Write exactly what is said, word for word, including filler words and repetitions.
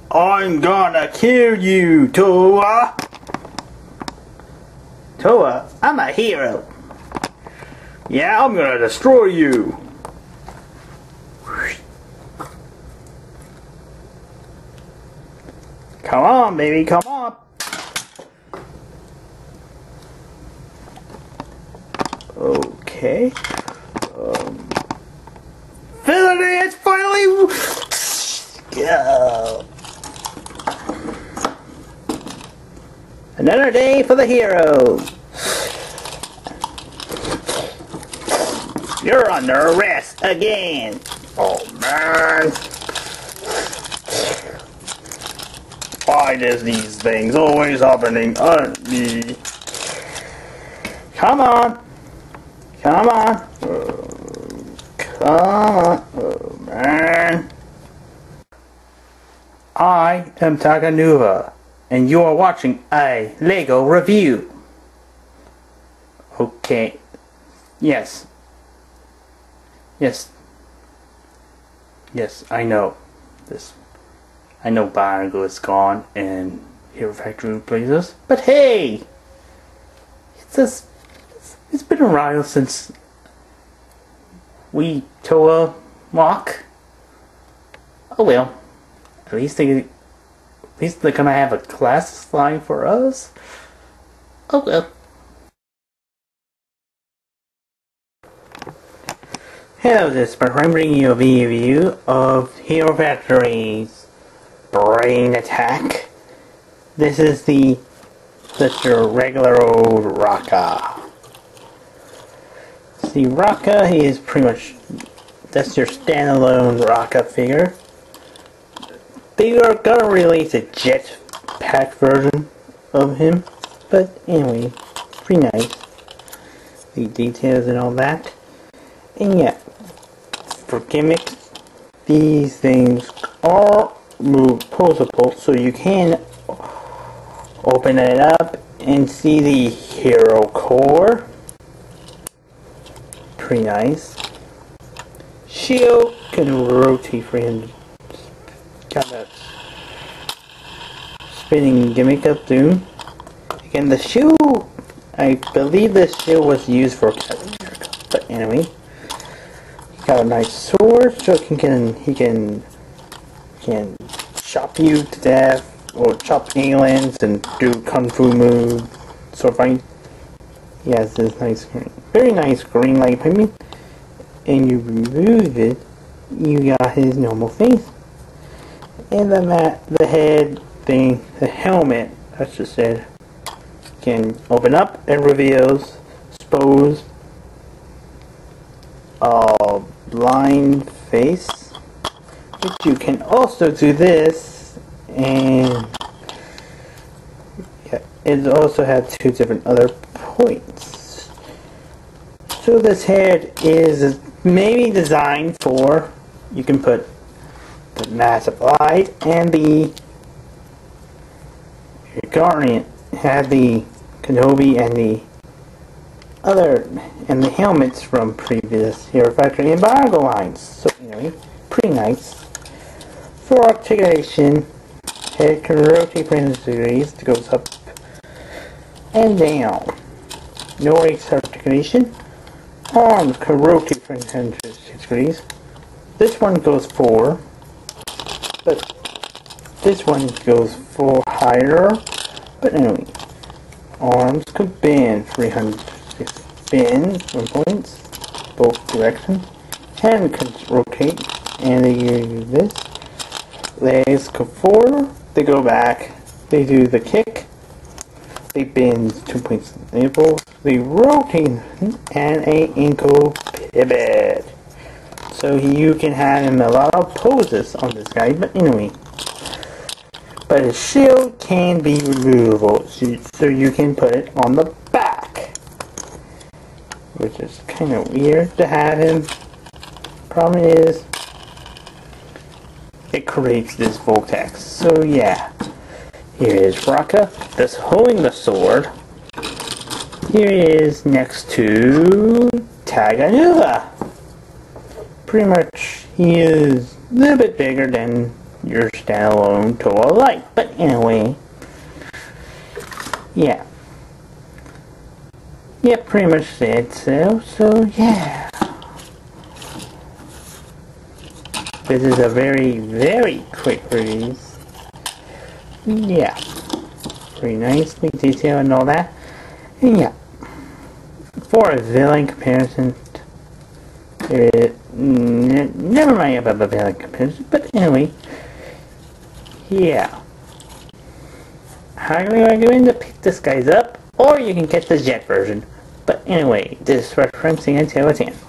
I'm gonna kill you, Toa! Toa, I'm a hero. Yeah, I'm gonna destroy you. Come on, baby, come on. Okay. Um, Finally, it's finally. Go. Another day for the hero. You're under arrest again. Oh man. Why does these things always happening on me? Come on. Come on. Oh, come on. Oh man. I am Taganuva, and you are watching a Lego review. Okay. Yes. Yes. Yes, I know. This. I know Bargo is gone and Hero Factory replaces us. But hey! It's just, it's been a while since we Toa walk. Oh well. At least they at least they're gonna have a class line for us. Oh well. Hello, this is Spiderus. I'm bringing you a review of Hero Factory's Brain Attack. This is the that's your regular old Rocka. See, Rocka, he is pretty much that's your standalone Rocka figure. They are gonna release a jetpack version of him, but anyway, pretty nice. The details and all that. And yeah, for gimmicks, these things are posable, so you can open it up and see the hero core. Pretty nice. Shield can rotate for him. Got a spinning gimmick up too. Again, the shield, I believe this shield was used for Captain America, but anyway. Got a nice sword, so he can he can can chop you to death or chop aliens and do kung fu moves, sword fight. He has this nice, very nice green light pigment, and you remove it, you got his normal face, and the mat, the head thing, the helmet, I just said, can open up and reveals, expose. Uh, blind face, but you can also do this, and yeah, it also has two different other points. So this head is maybe designed for, you can put the massive light and the Guardian, have the Kenobi and the other and the helmets from previous Hero Factory embargo lines. So anyway, pretty nice. For articulation, head can rotate three hundred degrees. It goes up and down. No race articulation. Arms can rotate three hundred degrees. This one goes four, but this one goes four higher. But anyway, arms could bend three hundred. Spin one points, both directions. Hand can rotate, and they use this. Legs go forward, they go back, they do the kick, they bend two points in the nipples, they rotate, and a ankle pivot. So you can have him a lot of poses on this guy, but anyway. But his shield can be removable, so you can put it on the back. Which is kind of weird to have him. Problem is, it creates this vortex. So yeah, here is Rocka, that's holding the sword. Here he is next to Taganuva. Pretty much, he is a little bit bigger than your standalone total light. But anyway, yeah. Yeah, pretty much said so. So yeah. This is a very, very quick release. Yeah. Pretty nicely detailed and all that. And yeah. For a villain comparison, there is, n never mind about the villain comparison, but anyway, yeah. Highly recommend to pick this guys up, or you can catch the jet version. But anyway, this is referencing until ten.